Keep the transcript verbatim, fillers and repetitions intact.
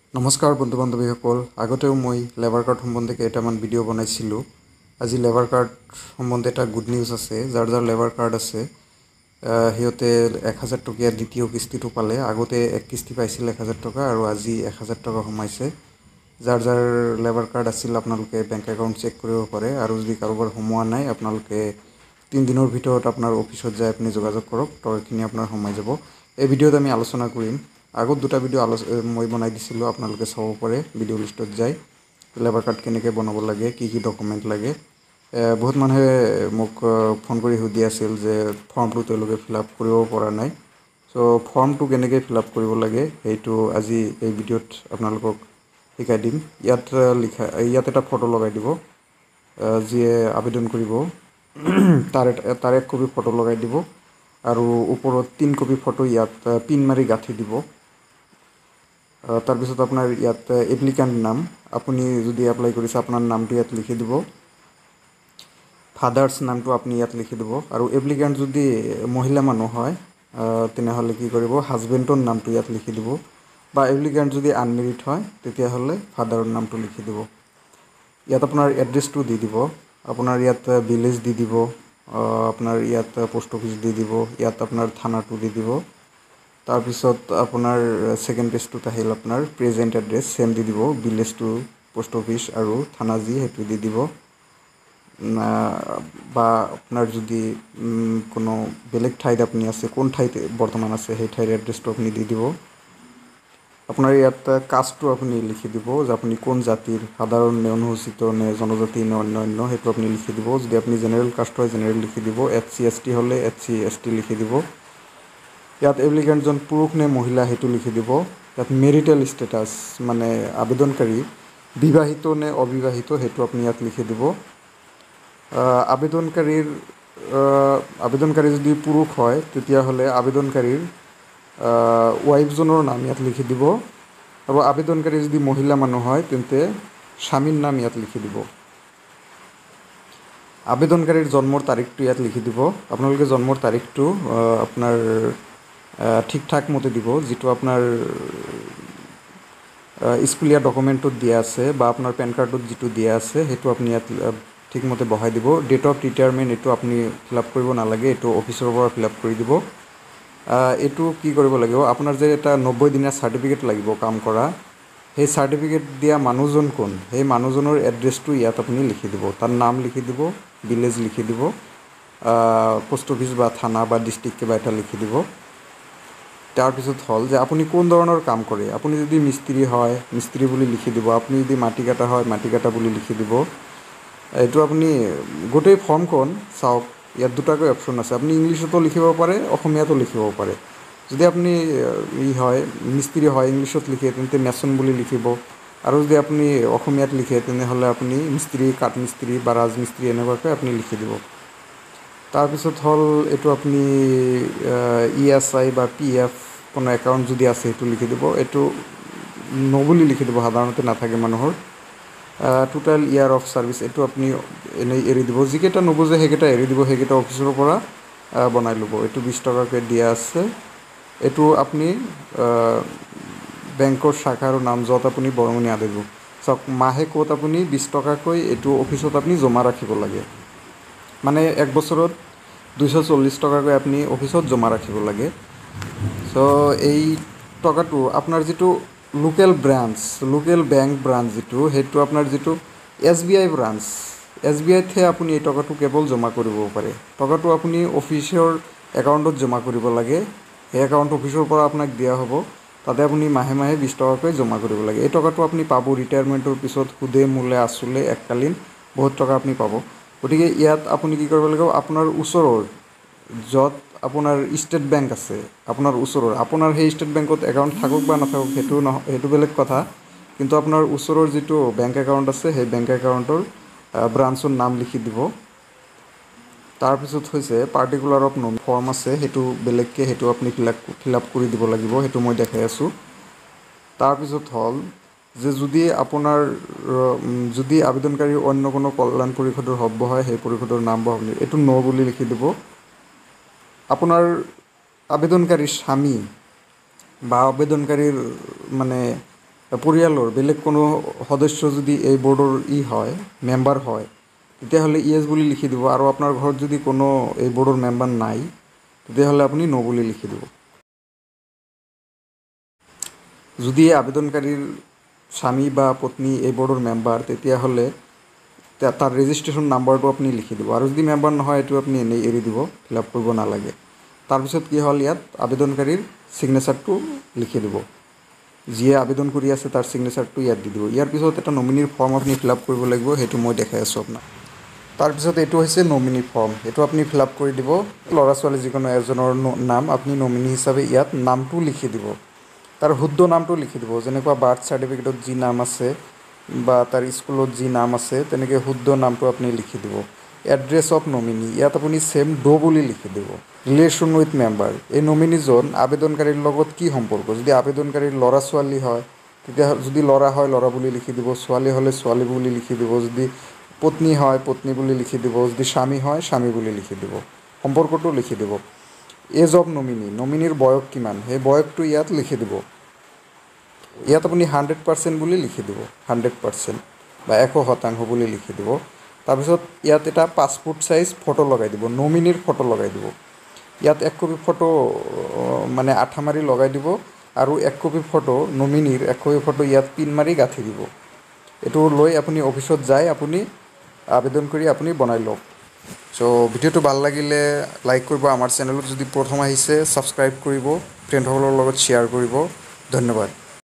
নমস্কাৰ বন্ধু বান্ধৱীসকল আগতেও মই লেবাৰ কাৰ্ড সম্বন্ধে কেইটামান ভিডিঅ' বনাইছিলোঁ। আজি লেবাৰ কাৰ্ড সম্বন্ধে এটা গুড নিউজ আছে। যাৰ যাৰ লেবাৰ কাৰ্ড আছে সিহঁতে এক হাজাৰ টকীয়া দ্বিতীয় কিস্তিটো পালে। আগতে এক কিস্তি পাইছিল এক হাজাৰ টকা আৰু আজি এক হাজাৰ টকা সোমাইছে। যাৰ যাৰ লেবাৰ কাৰ্ড আছিল আপোনালোকে বেংক একাউণ্ট চেক কৰিব পাৰে, আৰু যদি কাৰোবাৰ সোমোৱা নাই আপোনালোকে তিনিদিনৰ ভিতৰত আপোনাৰ অফিচত যাই আপুনি যোগাযোগ কৰক, টকাখিনি আপোনাৰ সোমাই যাব। এই ভিডিঅ'ত আমি আলোচনা কৰিম। আগত দুটা ভিডিঅ' আলোচ মই বনাই দিছিলোঁ, আপোনালোকে চাব পাৰে ভিডিঅ' লিষ্টত যাই। লেবাৰ কাৰ্ড কেনেকৈ বনাব লাগে, কি কি ডকুমেণ্ট লাগে। বহুত মানুহে মোক ফোন কৰি সুধি আছিল যে ফৰ্মটো তেওঁলোকে ফিল আপ কৰিব পৰা নাই। চ' ফৰ্মটো কেনেকৈ ফিল আপ কৰিব লাগে সেইটো আজি এই ভিডিঅ'ত আপোনালোকক শিকাই দিম। ইয়াত লিখা ইয়াত এটা ফটো লগাই দিব, যিয়ে আবেদন কৰিব তাৰ তাৰ এক কপি ফটো লগাই দিব, আৰু ওপৰত তিনি কপি ফটো ইয়াত পিন মাৰি গাঁঠি দিব। তাৰপিছত আপোনাৰ ইয়াত এপ্লিকেণ্ট নাম, আপুনি যদি এপ্লাই কৰিছে আপোনাৰ নামটো ইয়াত লিখি দিব। ফাদাৰ্ছ নামটো আপুনি ইয়াত লিখি দিব, আৰু এপ্লিকেণ্ট যদি মহিলা মানুহ হয় তেনেহ'লে কি কৰিব, হাজবেণ্ডৰ নামটো ইয়াত লিখি দিব, বা এপ্লিকেণ্ট যদি আনমেৰিড হয় তেতিয়াহ'লে ফাদাৰৰ নামটো লিখি দিব। ইয়াত আপোনাৰ এড্ৰেছটো দি দিব, আপোনাৰ ইয়াত ভিলেজ দি দিব, আপোনাৰ ইয়াত পোষ্ট অফিচ দি দিব, ইয়াত আপোনাৰ থানাটো দি দিব। তাৰপিছত আপোনাৰ ছেকেণ্ড পেজটোত আহিল আপোনাৰ প্ৰেজেণ্ট এড্ৰেছ, ছেম দি দিব, ভিলেজটো পোষ্ট অফিচ আৰু থানা যি সেইটো দি দিব। বা আপোনাৰ যদি কোনো বেলেগ ঠাইত আপুনি আছে, কোন ঠাইত বৰ্তমান আছে সেই ঠাইৰ এড্ৰেছটো আপুনি দি দিব। আপোনাৰ ইয়াত কাষ্টটো আপুনি লিখি দিব, যে আপুনি কোন জাতিৰ, সাধাৰণ নে অনুসূচিত নে জনজাতি নে অন্যান্য, সেইটো আপুনি লিখি দিব। যদি আপুনি জেনেৰেল কাষ্ট হয় জেনেৰেল লিখি দিব, এছ চি এছ টি হ'লে এছ চি এছ টি লিখি দিব। ইয়াত এপ্লিকেণ্টজন পুৰুষ নে মহিলা সেইটো লিখি দিব। ইয়াত মেৰিটেল ষ্টেটাছ মানে আবেদনকাৰী বিবাহিত নে অবিবাহিত সেইটো আপুনি ইয়াত লিখি দিব। আবেদনকাৰীৰ আবেদনকাৰী যদি পুৰুষ হয় তেতিয়াহ'লে আবেদনকাৰীৰ ৱাইফজনৰ নাম ইয়াত লিখি দিব, আৰু আবেদনকাৰী যদি মহিলা মানুহ হয় তেন্তে স্বামীৰ নাম ইয়াত লিখি দিব। আবেদনকাৰীৰ জন্মৰ তাৰিখটো ইয়াত লিখি দিব। আপোনালোকে জন্মৰ তাৰিখটো আপোনাৰ ঠিক ঠাক মতে দিব, যিটো আপোনাৰ স্কুলীয়া ডকুমেণ্টত দিয়া আছে বা আপোনাৰ পেন কাৰ্ডত যিটো দিয়া আছে সেইটো আপুনি ইয়াত ঠিকমতে বহাই দিব। ডেট অফ ৰিটায়াৰমেণ্ট এইটো আপুনি ফিল আপ কৰিব নালাগে, এইটো অফিচৰ পৰা ফিল আপ কৰি দিব। এইটো কি কৰিব লাগিব, আপোনাৰ যে এটা নব্বৈ দিনীয়া চাৰ্টিফিকেট লাগিব কাম কৰা, সেই চাৰ্টিফিকেট দিয়া মানুহজন কোন, সেই মানুহজনৰ এড্ৰেছটো ইয়াত আপুনি লিখি দিব। তাৰ নাম লিখি দিব, ভিলেজ লিখি দিব, পোষ্ট অফিচ বা থানা বা ডিষ্ট্ৰিক্ট কিবা এটা লিখি দিব। তাৰপিছত হ'ল যে আপুনি কোন ধৰণৰ কাম কৰে, আপুনি যদি মিস্ত্ৰী হয় মিস্ত্ৰী বুলি লিখি দিব, আপুনি যদি মাটি কাটা হয় মাটি কাটা বুলি লিখি দিব। এইটো আপুনি গোটেই ফৰ্মখন চাওক, ইয়াত দুটাকৈ অপশ্যন আছে, আপুনি ইংলিছতো লিখিব পাৰে অসমীয়াতো লিখিব পাৰে। যদি আপুনি ই হয় মিস্ত্ৰী হয় ইংলিছত লিখে তেন্তে মেচন বুলি লিখিব, আৰু যদি আপুনি অসমীয়াত লিখে তেনেহ'লে আপুনি মিস্ত্ৰী, কাঠ মিস্ত্ৰী বা ৰাজমিস্ত্ৰী এনেকুৱাকৈ আপুনি লিখি দিব। তাৰপিছত হ'ল এইটো আপুনি ই এছ আই বা পি এফ কোনো একাউণ্ট যদি আছে সেইটো লিখি দিব। এইটো ন বুলি লিখি দিব, সাধাৰণতে নাথাকে মানুহৰ। টোটেল ইয়াৰ অফ ছাৰ্ভিচ এইটো আপুনি এনেই এৰি দিব, যিকেইটা নুবুজে সেইকেইটা এৰি দিব, সেইকেইটা অফিচৰ পৰা বনাই ল'ব। এইটো বিছ টকাকৈ দিয়া আছে। এইটো আপুনি বেংকৰ শাখাৰ নাম য'ত আপুনি বৰঙণি আদায় দিব। চাওক মাহে ক'ত আপুনি বিছ টকাকৈ এইটো অফিচত আপুনি জমা ৰাখিব লাগে, মানে এক বছৰত দুইশ চল্লিছ টকাকৈ আপুনি অফিচত জমা ৰাখিব লাগে। চ' এই টকাটো আপোনাৰ যিটো local branch, local bank branch যিটো, সেইটো আপোনাৰ যিটো S B I branch, S B আইতহে আপুনি এই টকাটো কেৱল জমা কৰিব পাৰে। টকাটো আপুনি অফিচৰ একাউণ্টত জমা কৰিব লাগে, সেই একাউণ্ট অফিচৰ পৰা আপোনাক দিয়া হ'ব, তাতে আপুনি মাহে মাহে বিছ টকাকৈ জমা কৰিব লাগে। এই টকাটো আপুনি পাব ৰিটায়াৰমেণ্টৰ পিছত, সুদে মূলে আচলে এককালীন বহুত টকা আপুনি পাব। গতিকে ইয়াত আপুনি কি কৰিব লাগিব, আপোনাৰ ওচৰৰ য'ত আপোনাৰ ষ্টেট বেংক আছে আপোনাৰ ওচৰৰ, আপোনাৰ সেই ষ্টেট বেংকত একাউণ্ট থাকক বা নাথাকক সেইটো নহয়, সেইটো বেলেগ কথা, কিন্তু আপোনাৰ ওচৰৰ যিটো বেংক একাউণ্ট আছে সেই বেংক একাউণ্টৰ ব্ৰাঞ্চৰ নাম লিখি দিব। তাৰপিছত হৈছে পাৰ্টিকুলাৰ অফ নমি ফৰ্ম আছে, সেইটো বেলেগকৈ সেইটো আপুনি ফিল আপ ফিল আপ কৰি দিব লাগিব, সেইটো মই দেখাই আছোঁ। তাৰপিছত হ'ল যে যদি আপোনাৰ যদি আবেদনকাৰী অন্য কোনো কল্যাণ পৰিষদৰ সভ্য হয় সেই পৰিষদৰ নাম বা এইটো ন বুলি লিখি দিব। আপোনাৰ আবেদনকাৰীৰ স্বামী বা আবেদনকাৰীৰ মানে পৰিয়ালৰ বেলেগ কোনো সদস্য যদি এই বৰ্ডৰ ই হয় মেম্বাৰ হয় তেতিয়াহ'লে ইয়েছ বুলি লিখি দিব আৰু আপোনাৰ ঘৰত যদি কোনো এই বৰ্ডৰ মেম্বাৰ নাই তেতিয়াহ'লে আপুনি ন' বুলি লিখি দিব। যদি আবেদনকাৰীৰ স্বামী বা পত্নী এই বৰ্ডৰ মেম্বাৰ তেতিয়াহ'লে তাৰ ৰেজিষ্ট্ৰেশ্যন নাম্বাৰটো আপুনি লিখি দিব আৰু যদি মেম্বাৰ নহয় এইটো আপুনি এনেই এৰি দিব, ফিল আপ কৰিব নালাগে। তাৰপিছত কি হ'ল ইয়াত আবেদনকাৰীৰ ছিগনেচাৰটো লিখি দিব, যিয়ে আবেদন কৰি আছে তাৰ ছিগনেচাৰটো ইয়াত দি দিব। ইয়াৰ পিছত এটা নমিনীৰ ফৰ্ম আপুনি ফিল আপ কৰিব লাগিব, সেইটো মই দেখাই আছোঁ আপোনাক। তাৰপিছত এইটো হৈছে নমিনী ফৰ্ম, এইটো আপুনি ফিল আপ কৰি দিব। ল'ৰা ছোৱালী যিকোনো এজনৰ নাম আপুনি নমিনী হিচাপে ইয়াত নামটো লিখি দিব, তাৰ শুদ্ধ নামটো লিখি দিব, যেনেকুৱা বাৰ্থ চাৰ্টিফিকেটত যি নাম আছে বা তাৰ স্কুলত যি নাম আছে তেনেকৈ শুদ্ধ নামটো আপুনি লিখি দিব। এড্ৰেছ অফ নমিনী ইয়াত আপুনি ছেম ড' বুলি লিখি দিব। ৰিলেশ্যন উইথ মেম্বাৰ, এই নমিনীজন আবেদনকাৰীৰ লগত কি সম্পৰ্ক, যদি আবেদনকাৰীৰ ল'ৰা ছোৱালী হয় তেতিয়া যদি ল'ৰা হয় ল'ৰা বুলি লিখি দিব, ছোৱালী হ'লে ছোৱালী বুলি লিখি দিব, যদি পত্নী হয় পত্নী বুলি লিখি দিব, যদি স্বামী হয় স্বামী বুলি লিখি দিব, সম্পৰ্কটো লিখি দিব। এজ অফ নমিনী, নমিনীৰ বয়স কিমান সেই বয়সটো ইয়াত লিখি দিব। ইয়াত আপুনি হাণ্ড্ৰেড পাৰ্চেণ্ট বুলি লিখি দিব, হাণ্ড্ৰেড পাৰ্চেণ্ট বা এশ শতাংশ বুলি লিখি দিব। তাৰপিছত ইয়াত এটা পাছপোৰ্ট চাইজ ফটো লগাই দিব, নমিনীৰ ফটো লগাই দিব। ইয়াত এক কপি ফটো মানে আঠা মাৰি লগাই দিব আৰু এক কপি ফটো নমিনীৰ এক কপি ফটো ইয়াত পিন মাৰি গাঁঠি দিব। এইটো লৈ আপুনি অফিচত যাই আপুনি আবেদন কৰি আপুনি বনাই লওক। চ' ভিডিঅ'টো ভাল লাগিলে লাইক কৰিব, আমাৰ চেনেলত যদি প্ৰথম আহিছে ছাবস্ক্ৰাইব কৰিব, ফ্ৰেণ্ডসকলৰ লগত শ্বেয়াৰ কৰিব। ধন্যবাদ।